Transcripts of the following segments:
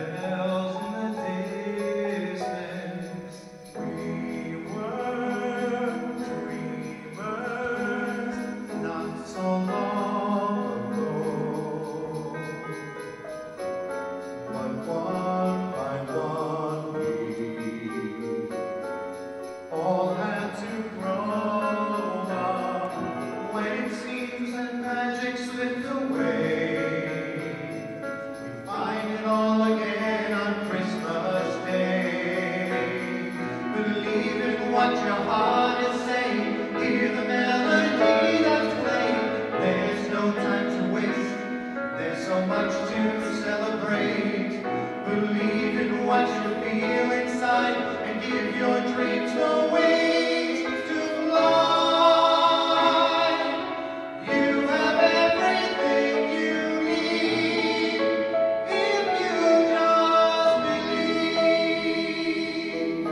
bells in the distance. We were dreamers not so long ago. But one by one we all had to grow up. When it seems that magic slipped away, we find it all again on Christmas Day. Believe in what your heart is saying, hear the melody that's playing. There's no time to waste, there's so much to celebrate. Believe in what you feel inside and give your dreams the wings to fly. You have everything you need if you just believe.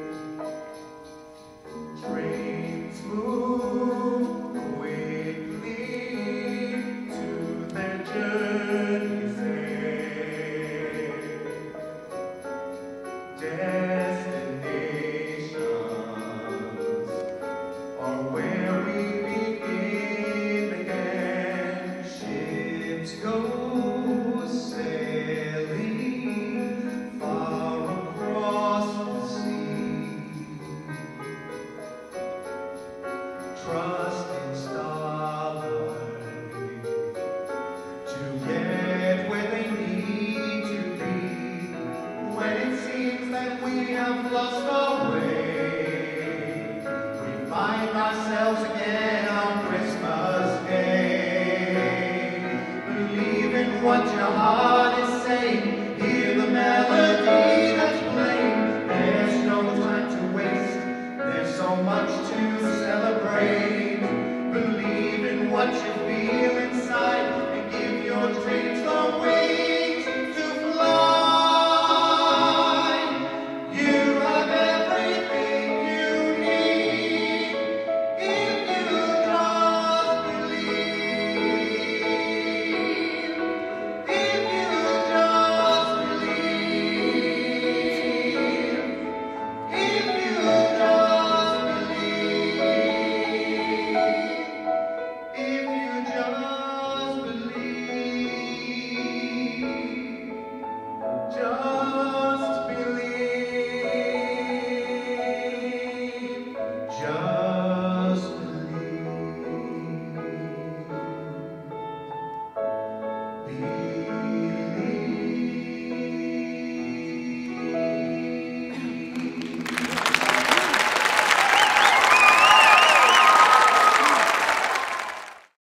Trains move quickly to their journey's end. Destinations are where we begin again. Ships go sailing far across the sea. Trust in starlight to get where they need to be. When it seems that we have lost our